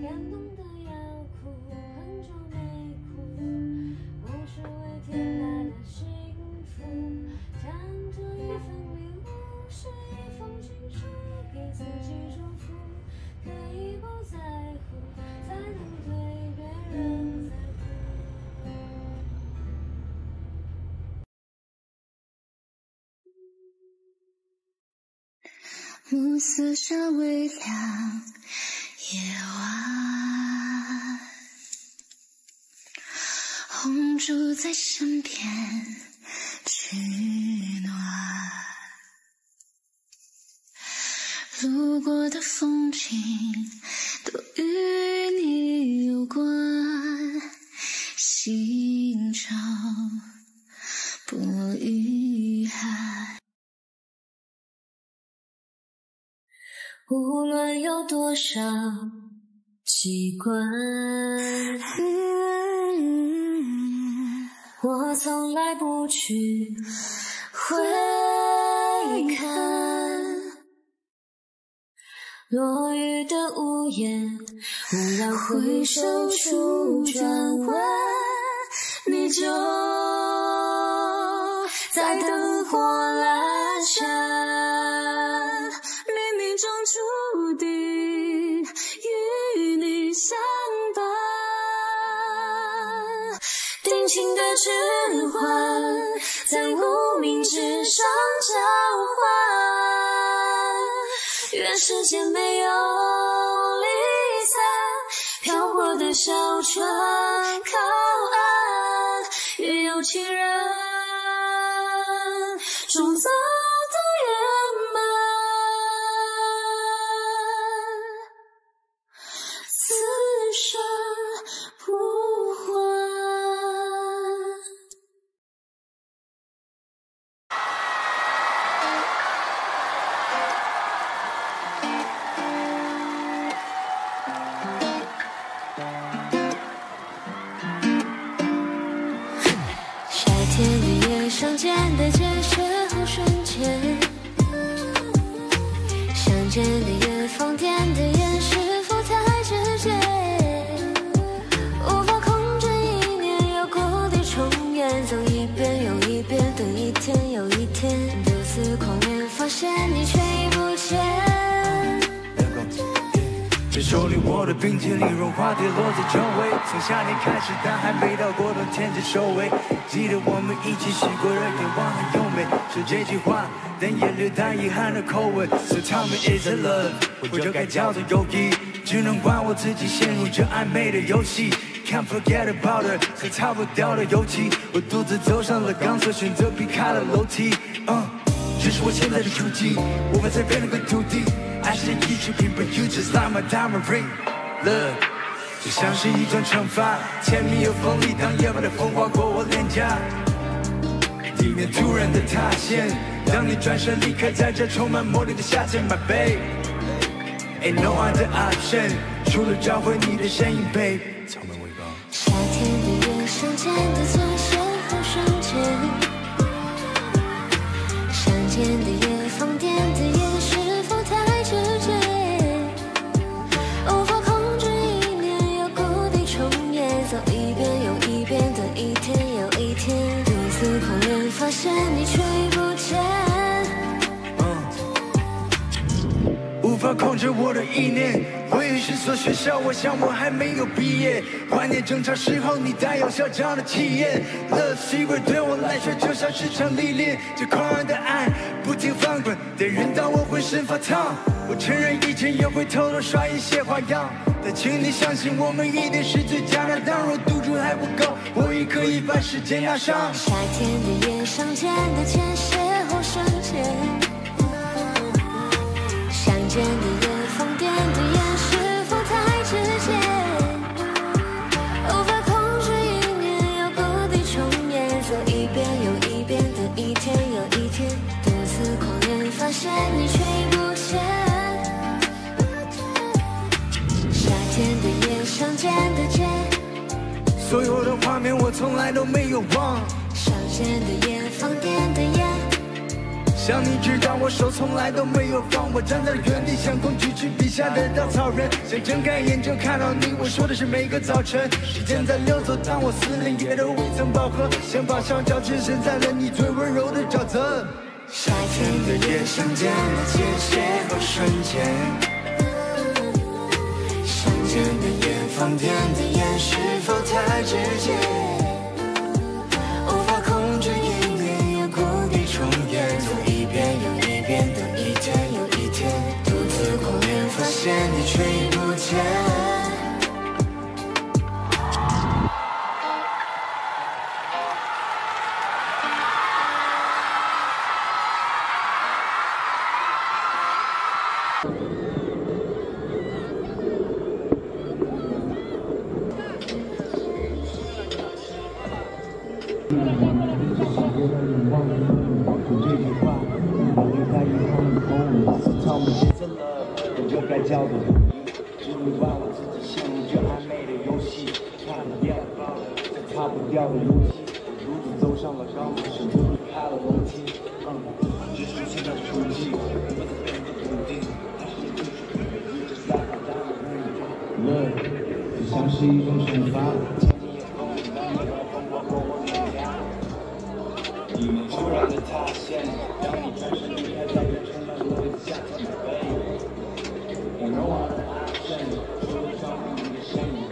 暮色下微凉夜晚，红烛在身边取暖，路过的风景都与你有关，心潮不遗憾。 无论有多少习惯，我从来不去回看。落雨的屋檐，忽然回首处转弯，你就在灯火阑珊。冥冥中注定与你相伴，定情的指环在无名指上交换，愿世间没有离散，漂泊的小船靠岸，也有情人终走到圆满。此生不还。夏天的夜，相见的街，邂逅瞬间。相见的夜，放电的眼，是否太直接？无法控制意念，要故地重演，走一遍又一遍，等一天又一天，独自狂恋，发现你却已不见。 这手里握的冰淇淋融化跌落在周围，从夏天开始，但还没到过冬天就收尾。记得我们一起许过热愿望很优美，说这句话，但也略带遗憾的口吻。So tell me is it love， 或者该叫做友谊？只能怪我自己陷入这暧昧的游戏。Can't forget about her， 是擦不掉的油漆。我独自走上了钢索，选择避开了楼梯。这是我现在的处境，无法再变得更土地。爱是一出品 ，But you just like my diamond ring。Love， 就像是一种惩罚，甜蜜又锋利，当夜晚的风划过我脸颊，地面突然的塌陷。当你转身离开，在这充满魔力的夏天 ，My babe，ain't no other option， 除了找回你的身影 ，babe。 夏天的夜，相见的最邂逅瞬间。相见的夜，放电的眼，是否太直接？无法控制意念，要故地重演，走一遍又一遍，等一天又一天，独自狂恋，发现你却已不见。 无法控制我的意念，回忆是所学校，我想我还没有毕业。怀念正常时候你带有嚣张的气焰。Love secret 对我来说就像是场历练，这狂热的爱不停翻滚，得人到我浑身发烫。我承认以前也会偷偷耍一些花样，但请你相信我们一定是最佳搭档。若赌注还不够，我也可以把时间压上。 夏天的夜，相见的间，邂逅瞬间。相见的夜，放电的眼，是否太直接？无法控制意念，要故地重演，走一遍又一遍，等一天又一天，独自狂恋，发现你却已不见。夏天的夜，相见的街， 所有的画面我从来都没有忘。 相见的夜，放电的眼， 想你知道我手从来都没有放，我站在原地像空举起笔下的稻草人，想睁开眼就看到你，我说的是每个早晨。时间在溜走，当我撕裂也都未曾饱和，想把双脚置身在了你最温柔的沼泽。夏天的夜，相见的界限和瞬间，相见的夜，放电的眼是否太直接？无法控制一年又故地重演，走一遍又一遍，等一天又一天，独自公园发现你却已不见。叫的只会让我自己陷入这暧昧的游戏，看不掉再擦不掉的路迹，如此走上了高峰，始终离开了楼梯，只出现在手机，我在变得笃定，它是一种如此散发的乐，就像是一种惩罚。前你眼光里当你和风刮过我脸颊，你们突然的塌陷，让你转身离开，在这充满落叶的夏天的背。You know what I'm saying， 除了照顾你的身影。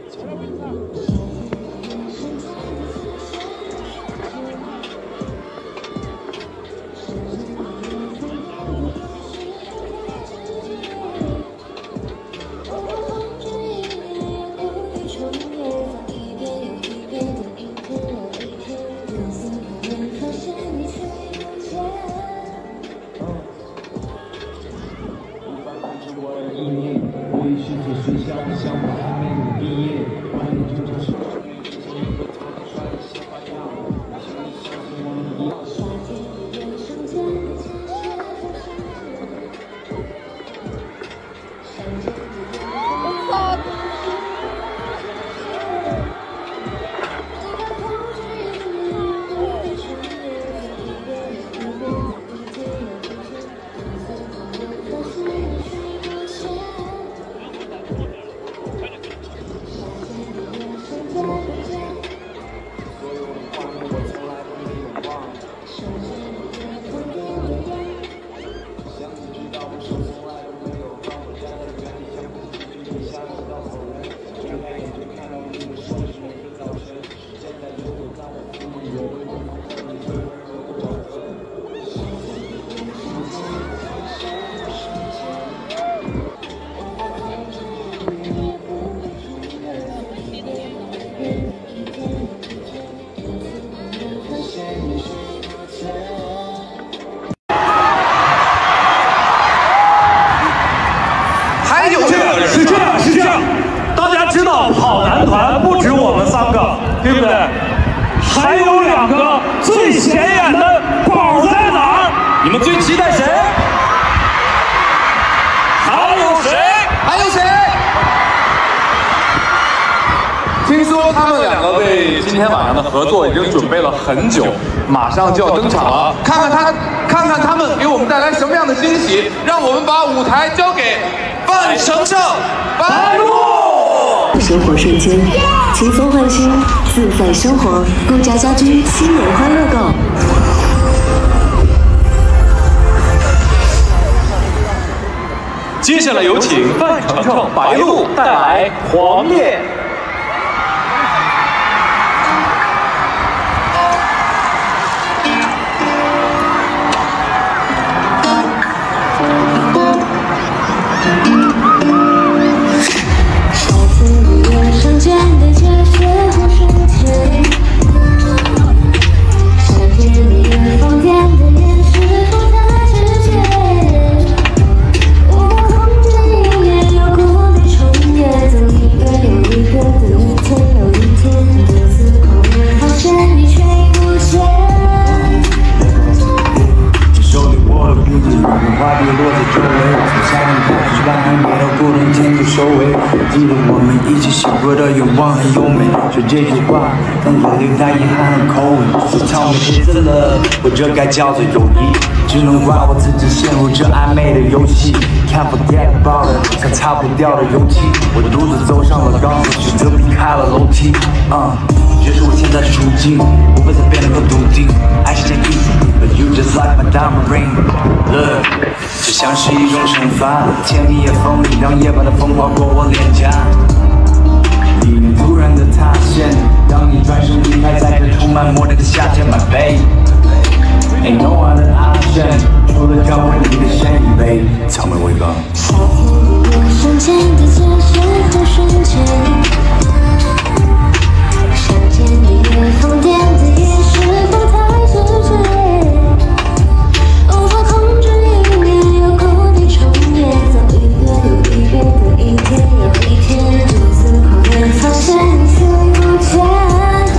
跑男团不止我们3个，对不对？还有2个最显眼的宝在哪儿？你们最期待谁？还有谁？ 还有谁？听说他们2个为今天晚上的合作已经准备了很久，马上就要登场了。看看他们给我们带来什么样的惊喜，让我们把舞台交给范丞丞、白鹿。 生活瞬间，轻松换新，自在生活。顾家家居新年欢乐购。 接下来有请范丞丞、白鹿带来《黄叶》。 花跌落在周围，从夏天开始，让还没到过冬天就收尾。记得我们一起写过的愿望很优美，说这句话，但也留下遗憾和口吻。So tell me is it love， 或者该叫做友谊，只能怪我自己陷入这暧昧的游戏。Can't forget about it， 像擦不掉的油漆。我独自走上了钢索，选择避开了楼梯。这是我现在的处境，无法再变得更笃定。爱是件 easy，but you just like my diamond ring。Look， 就像是一种惩罚，甜蜜也锋利，让夜晚的风划过我脸颊。地面突然的塌陷，当你转身离开，在这充满磨练的夏天 ，My babe。Ain't no other option， 除了找回你的深一杯。Tell me we go。 夏天的夜，瞬间的界限和瞬间。山间的夜，疯癫的夜，是否太直接？无法控制意念，又故地重演，走一遍又一遍的一天又一天，独自狂恋，发现你视而不见。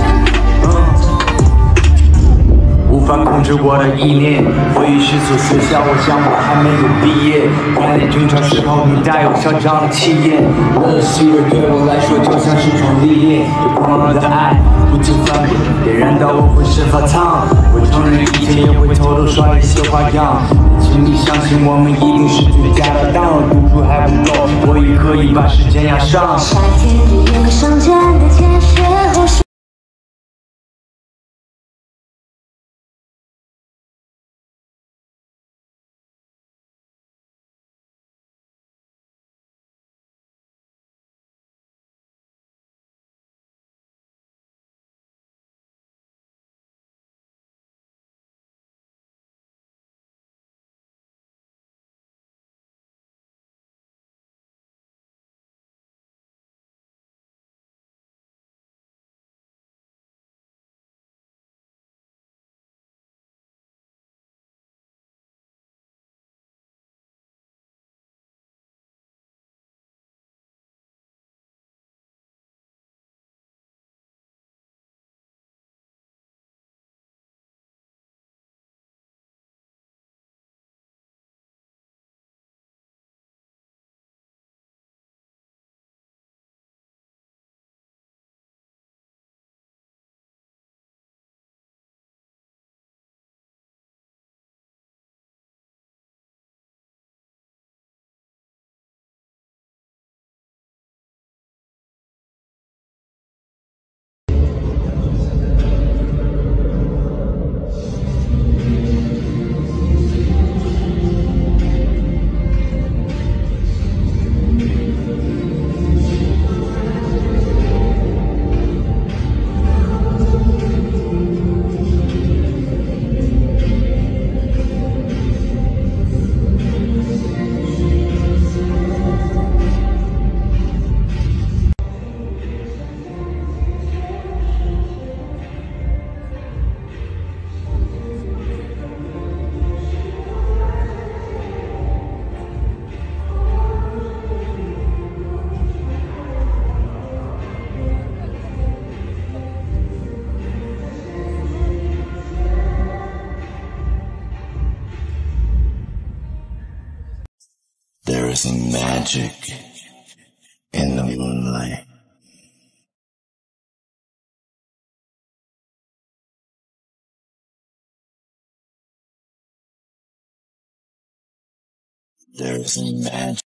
无法控制我的意念，回忆是所学校，我想我还没有毕业。观念军长时候，你带有嚣张的气焰。乐昔日对我来说就像是场历练，这狂热的爱不停翻滚，点燃到我浑身发烫。我承认一切也会偷偷耍一些花样，请你相信我们一定是最佳的档。读书还不够，我也可以把时间压上。 夏天的夜，上间的界限和瞬。 There is magic in the moonlight. There is magic.